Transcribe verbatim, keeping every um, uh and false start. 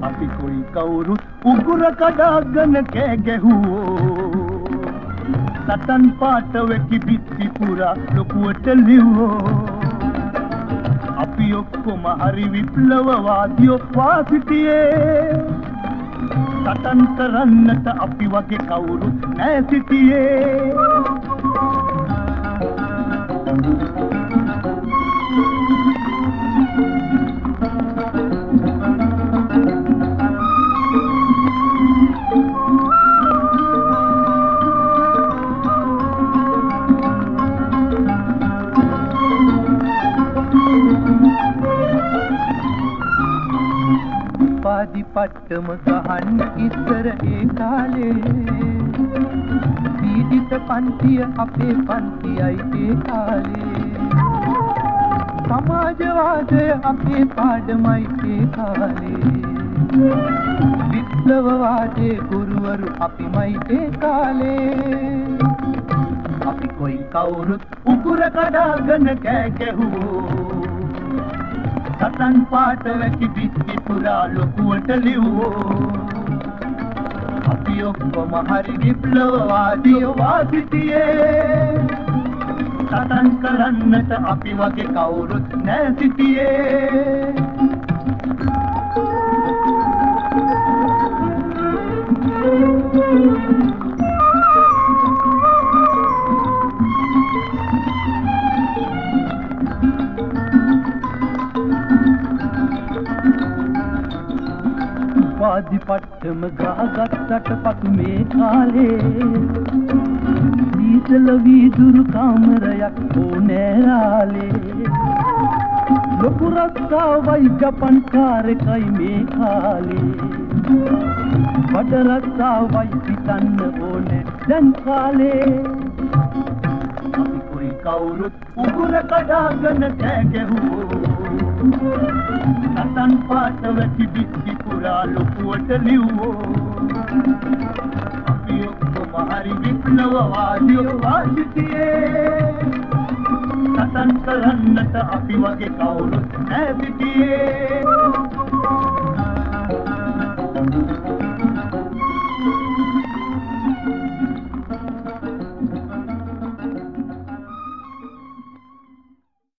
අපි කොයි කවුරුත් උගුර කඩාගෙන කෑ ගැහුවෝ සටන් පාට වෙකි බිත්ති පුරා ලොකුවට ලිව්වෝ අපි ඔක්කොම හරි විප්ලවවාදියෝ වාසිතියේ සටන් කරන්නට අපි වගේ කවුරුත් නෑ සිටියේ පාදි පට්ටම ගහන්න ඉස්සර ඒ කාලේ පීඩිත පන්තිය අපේ පන්තියයි ඒ කාලේ සමාජවාදය අපේ පාඩමයි ඒ කාලේ විප්ලවවාදයේ ගුරුවරු අපිමයි ඒ කාලේ අපි කොයි කවුරුත් උගුර කඩාගෙන කෑ ගැහුවෝ සටන් පාට වැකි බිත්ති පුරා ලොකුවට ලිව්වෝ අපි ඔක්කොම හරි විප්ලවවාදියෝ වාසිතියේ සටන් කරන්නට අපි වගේ කවුරුත් නෑ සිටියේ පාදි පට්ටම ගහගත්තට පසු මේ කාලේ දීසල වීදුරු කාමරයක් ඕනෑරාලේ ලොකු රස්සාවයි ජපන් කාරකයි මේ කාලේ බඩ රස්සාවයි පිටන්න ඕනේ දැන් කාලේ අපි කොයි කවුරුත් උගුර කඩාගෙන කෑ ගැහුවෝ සටන් පාට වැකි බිත්ති පුරා ලොකුවට ලිව්වෝ අපි ඔක්කොම හරි විප්ලවවාදියෝ වාසිතියේ සටන් කරන්නට අපි වගේ කවුරුත් නෑ සිටියේ